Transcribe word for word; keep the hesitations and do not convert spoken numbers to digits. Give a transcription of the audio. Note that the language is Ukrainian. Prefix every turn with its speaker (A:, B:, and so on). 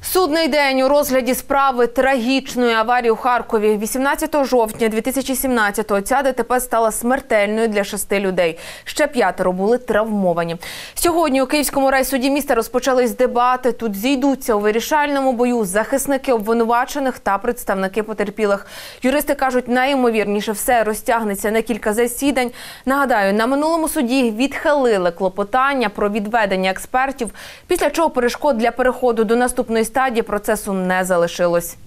A: Судний день у розгляді справи трагічної аварії у Харкові. вісімнадцятого жовтня дві тисячі сімнадцятого ця ДТП стала смертельною для шести людей. Ще п'ятеро були травмовані. Сьогодні у Київському райсуді міста розпочались дебати. Тут зійдуться у вирішальному бою захисники обвинувачених та представники потерпілих. Юристи кажуть, найімовірніше все розтягнеться на кілька засідань. Нагадаю, на минулому суді відхилили клопотання про відведення експертів, після чого перешкод для переходу до наступної стадії процесу не залишилось.